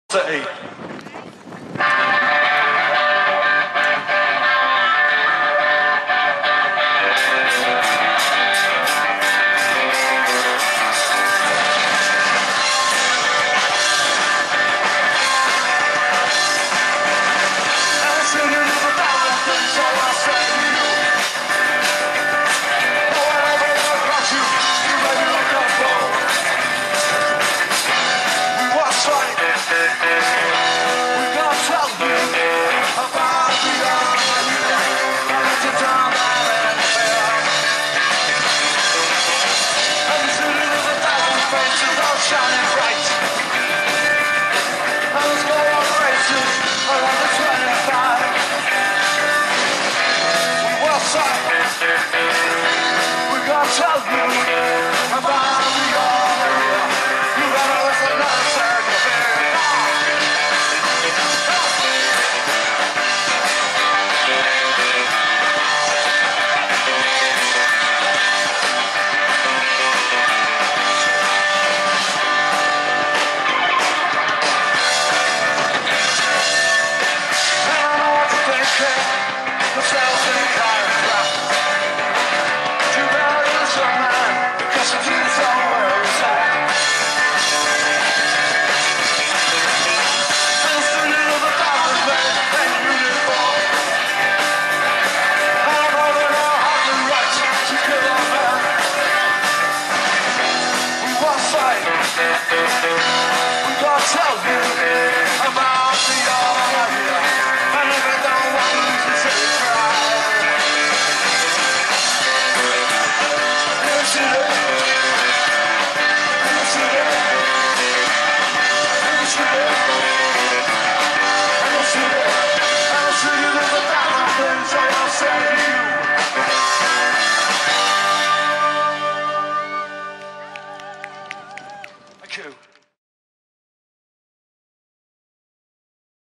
City. We gotta tell you about the area. You gotta listen to the second. And I know what you're thinking. The sales in the car is rough. You better listen, man, because it's in somewhere it's at. And the student of the doctor's bed and uniform. I don't know that I have the right to kill a man. We want sight. We gotta tell you about the area. And if you don't want to lose, you say try. Thank you.